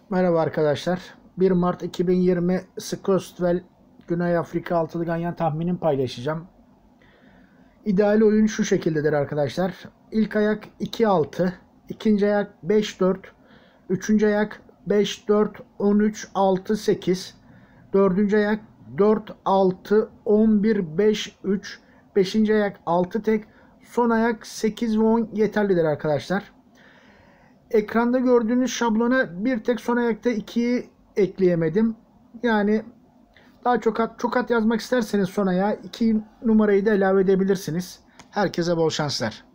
Merhaba arkadaşlar. 1 Mart 2020 Scottsdale Güney Afrika altılı ganyan tahminimi paylaşacağım. İdeal oyun şu şekildedir arkadaşlar. İlk ayak 2-6, ikinci ayak 5-4, üçüncü ayak 5-4, 13-6-8, dördüncü ayak 4-6, 11-5-3, beşinci ayak 6 tek, son ayak 8 ve 10 yeterlidir arkadaşlar. Ekranda gördüğünüz şablona bir tek son ayakta 2'yi ekleyemedim. Yani daha çok at yazmak isterseniz son ayağa 2 numarayı da ilave edebilirsiniz. Herkese bol şanslar.